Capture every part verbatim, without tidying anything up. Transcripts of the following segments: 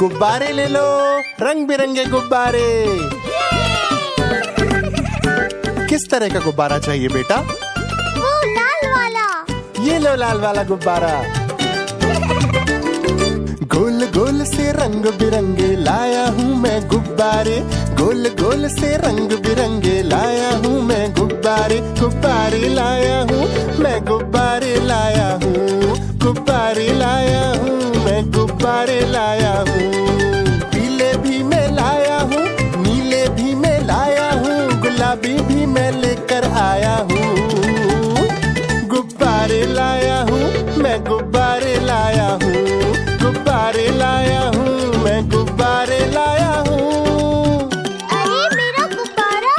गुब्बारे ले लो, रंग बिरंगे गुब्बारे। किस तरह का गुब्बारा चाहिए बेटा? वो लाल वाला। ये लो लाल वाला गुब्बारा। गोल गोल से रंग बिरंगे लाया हूँ मैं गुब्बारे, गोल गोल से रंग बिरंगे लाया हूँ मैं गुब्बारे। गुब्बारे लाया हूँ मैं, गुब्बारे लाया हूँ, गुब्बारे लाया हूँ मैं, गुब्बारे लाया हूँ। पीले भी मैं लाया हूँ, नीले भी मैं लाया हूँ, गुलाबी भी मैं लेकर आया हूँ। गुब्बारे लाया हूँ मैं, गुब्बारे लाया हूँ, गुब्बारे लाया हूँ मैं, गुब्बारे लाया हूँ। अरे मेरा गुब्बारा।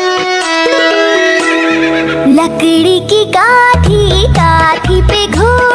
लकड़ी की काठी, काठी पे घोड़ा।